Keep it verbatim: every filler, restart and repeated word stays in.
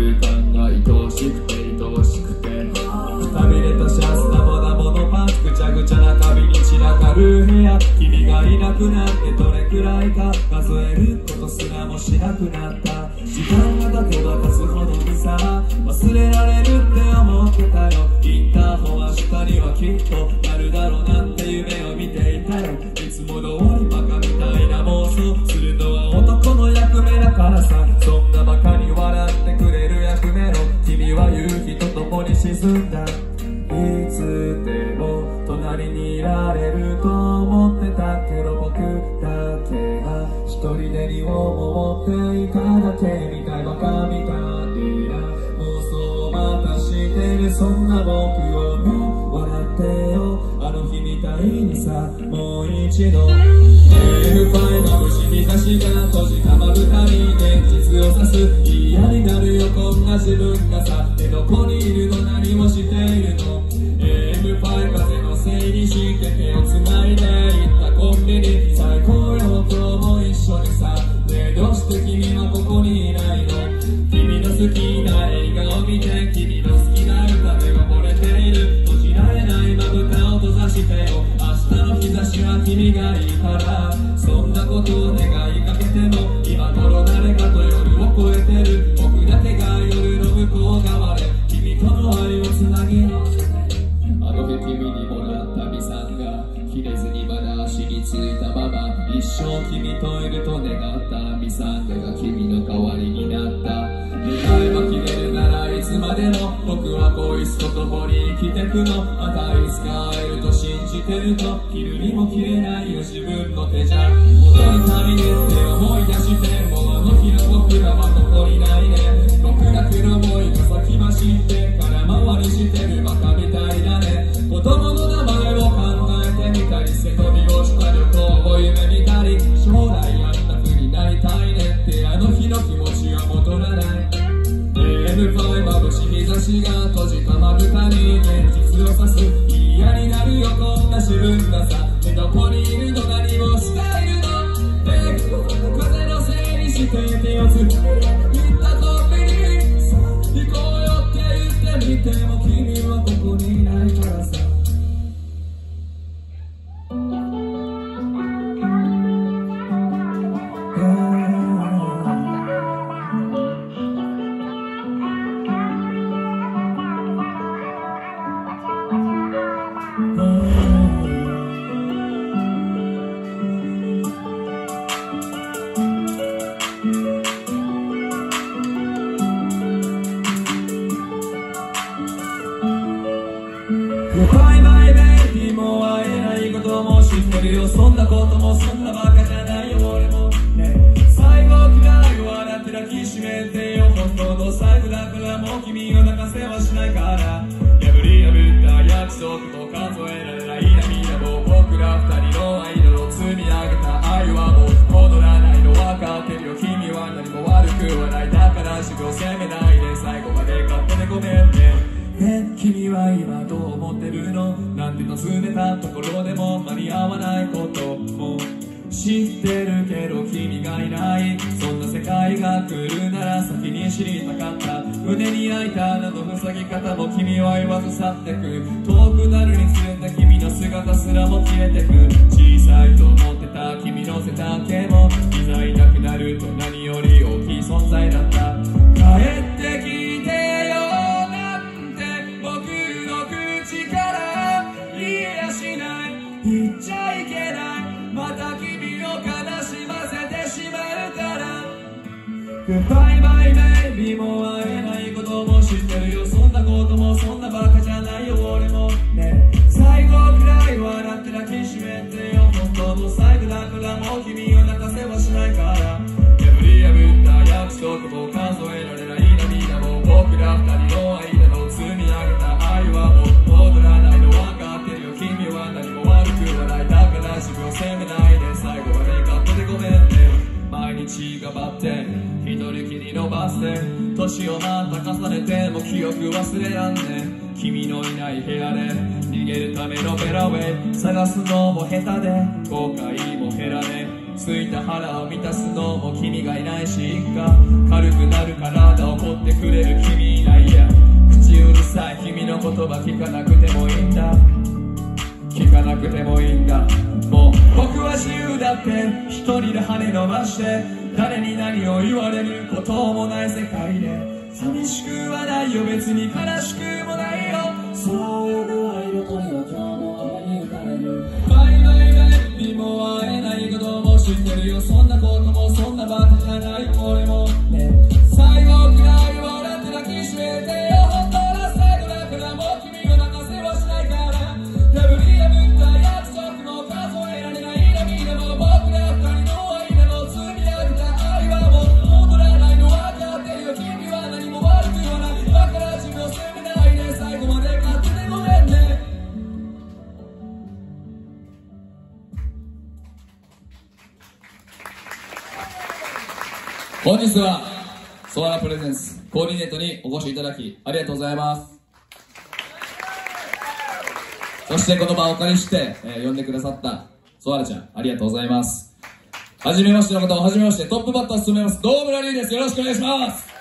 感が愛おしくて愛おしくて、くたびれたシャツダボダボのパンツ、ぐちゃぐちゃな壁に散らかる部屋、君がいなくなってどれくらいか数えることすらもしなくなった。時間が経てば経つほどにさ、忘れられるって思ってたよ。インターホンは下にはきっとなるだろうなんて夢を見ていたよ。いつも通りバカみたいな妄想するのは男の役目だからさ。そんなバカに笑ってくれる役目の君は夕日と共に沈んだ。いつでも隣にいられると思ってたけど、僕だけが一人で荷を持っていかなきゃみたいバカみたいな妄想をまたしてる。そんな僕を見笑ってよ、あの日みたいにさ。もう一度 エフファイブ 眩しい日差しが閉じたまぶたに現実を指す。嫌になるよこんな自分がさ。でどこにいるの何をしているの。 エフファイブ 風のせいにして手をつないで行ったコンビニ。最高よ今日も一緒にさ。ねえどうして君はここにいないの。君の好きな映画を見て君の好きな歌で溺れている。閉じられないまぶたを閉ざしてよ。明日の日差しは君がいいから。そんなことを願いかけても今頃誰かと夜を越えてる。僕だけが夜の向こう側で君との愛をつなぎ、あの日君にもらったミサンが切れずにまだ足についたまま、一生君といると願ったミサンガが君の代わりになった。願いは切れるならいつまでも僕はこいつと共に生きてくの。またいつか会えると信じてると切るにも切れないよ自分の手じゃ。戻りたいねって思い出してもうあの日の僕らはここにないね。僕だけの思いが先走って空回りしてるバカみたいだね。子供の名前を考えてみたり背飛びをした旅行を夢見たり、将来あんな風になりたいねってあの日の気持ちは戻らない。 エフファイブ 眩しい日差しが閉じたまぶたに現実を指す。嫌になるよこんな自分がさ。でどこにいるの何をしているの。え風のせいにして手をつないで行ったコンビニさ。行こうよって言ってみても君はここにいないからさ。バイバイベイビーもう会えないことも知ってるよ。そんなこともそんなバカじゃないよ俺もね。最後くらい笑って抱きしめてよ。本当の最後だからもう君を泣かせはしないから。破り破った約束も数えられない涙も僕ら二人の間を積み上げた愛はもう戻らないの分かってるよ。君は何も悪くはない。だから自分を責めないで最後まで勝手でごめんね。え君は今どう思ってるの。なんて尋ねたところでも間に合わないことも知ってるけど君がいない。そんな世界が来るなら先に知りたかった。胸に開いた穴の塞ぎ方も君は言わず去ってく。遠くなるにつれて君の姿すらも消えてく。小さいと思ってた君の背丈もいざいなくなると何より大きい存在だった。帰ってきてよ言っちゃいけない。また君を悲しませてしまうから。バイバイベイビーもう会えないことも知ってるよ。そんなこともそんなバカじゃないよ俺もね。最後くらい笑って抱きしめてよ。本当の最後だからもう君を泣かせはしないから。破り破った約束も数えられない涙も僕ら二人の間の積み上げた愛はもう戻らないの分かってるよ。君は何も悪くはない。だから自分を責めないで最後まで勝手でごめんね。毎日頑張って一人きりのバスで年をまた重ねても記憶忘れらんね。君のいない部屋で逃げるためのベラウェイ探すのも下手で後悔も減らね。ついた腹を満たすのも君がいないしいっか。軽くなる体を持ってくれる葉聞かなくてもいいんだ、聞かなくてもいいんだ。もう僕は自由だって一人で羽伸ばして、誰に何を言われることもない世界で寂しくはないよ、別に悲しくもないよ。そういう愛の鳥は今日も雨に打たれる。バイバイバイビも会えないことも知ってるよ、そんなこともそんなバカじゃない俺もね。最後くらい笑って抱きしめてよ、本当は最後だからもう君を泣かせはしないから。破り破った約束も数えられない涙も、僕ら二人の愛でも積み上げた愛はもう戻らないの分かってるよ。君は何も悪くはない、だから自分を責めないで、最後まで勝手でごめんね。本日はソアラプレゼンスコーディネートにお越しいただきありがとうございます。そしてこの場をお借りして、えー、呼んでくださったソアラちゃんありがとうございます。はじめましての方ははじめまして、トップバッターを務めます堂村リーです。よろしくお願いします。